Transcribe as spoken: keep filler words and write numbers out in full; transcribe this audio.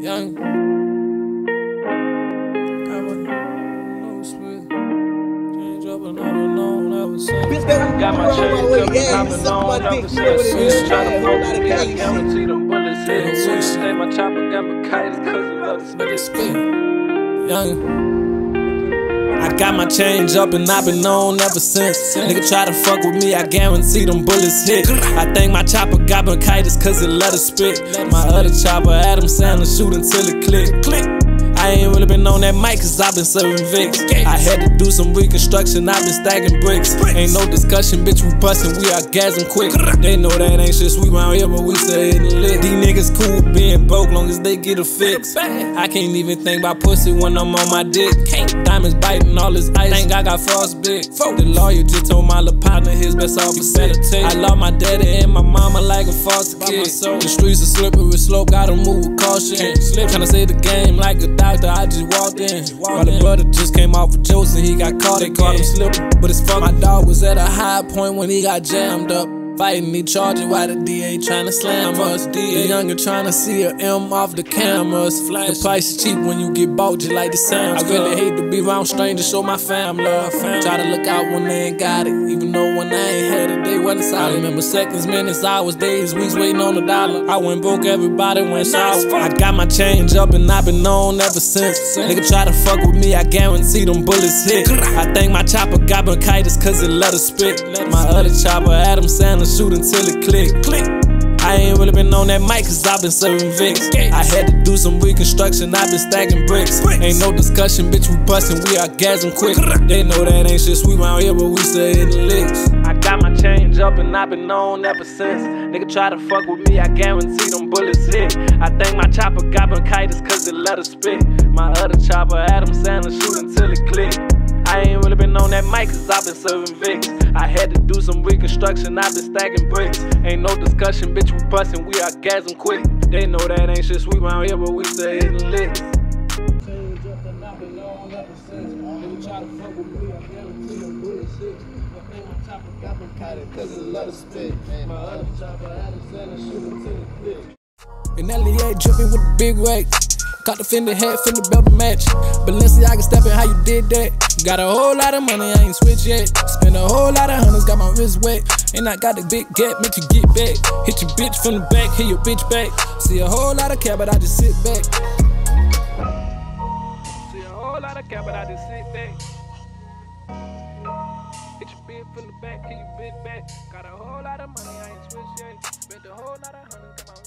Young. Got my chains up and I've been on ever since. Tryna fuck with me, I guarantee them bullets hit. Say my chopper got my kites cause it loves spit. Young. I got my change up and I've been on ever since. Nigga try to fuck with me, I guarantee them bullets hit. I think my chopper got bronchitis cause it let her spit. My other chopper, Adam Sandler, shoot until it click. Click. I ain't really been on that mic cause I've been serving Vick. I had to do some reconstruction, I've been stacking bricks. Ain't no discussion, bitch, we bustin', we orgasm quick. They know that ain't shit sweet round here, but we stay in the lit. These niggas cool with being broke long as they get a fix. I can't even think about pussy when I'm on my dick. Diamonds biting all this ice, think I got frostbite. The lawyer just told my little partner his best officer. I love my daddy and my mama like a foster kid. The streets are slippery slope, gotta move with caution. Tryna save the game like a doctor. I just walked in. My little brother just came off of jokes and he got caught. They caught him slipping, but it's fuck. My dog was at a high point when he got jammed up. Fighting me, charging while the D A tryna slam us. The Youngin tryna see a M off the cameras. The price is cheap when you get bought, just like the Sam's. I really hate to be around strangers, show my fam love. Try to look out when they ain't got it, even though when I ain't had it, they wasn't solid. I remember seconds, minutes, hours, days, weeks waiting on a dollar. I went broke, everybody went sour. I got my change up and I've been on ever since. Nigga try to fuck with me, I guarantee them bullets hit. I think my chopper got bronchitis cause it let her spit. My other chopper, Adam Sandler, shoot until it click. Click. I ain't really been on that mic cause I've been serving Vick. I had to do some reconstruction, I've been stacking bricks. Ain't no discussion, bitch, we bustin', we orgasm quick. They know that ain't shit sweet round here, but we stay in the licks. I got my change up and I've been on ever since. Nigga try to fuck with me, I guarantee them bullets hit. I think my chopper got bronchitis cause it let her spit. My other chopper, Adam Sandler, shoot until it click. I ain't really been on that mic cause I've been serving Vick. I had to do some reconstruction, I've been stacking bricks. Ain't no discussion, bitch, we bustin', we orgasm quick. They know that ain't shit sweet round here, but we stay in the licks. Change up and I've been on ever since. Nigga try to fuck with me, I guarantee them bullets hit. I think my chopper got bronchitis cause it let her spit. My other chopper, Adam Sandler, shoot until it click. And L E A drippin' with a big weight. Caught the Fendi hat, Fendi belt to match. Balenciaga steppin', how you did that? Got a whole lot of money, I ain't switch yet. Spend a whole lot of hundreds, got my wrist wet. And I got the big gap, make you get back. Hit your bitch from the back, hit your bitch back. See a whole lot of cap, but I just sit back. See a whole lot of cap, but I just sit back. Hit your bitch from the back, hit your bitch back. Got a whole lot of money, I ain't switch yet. Spent a whole lot of hundreds, got my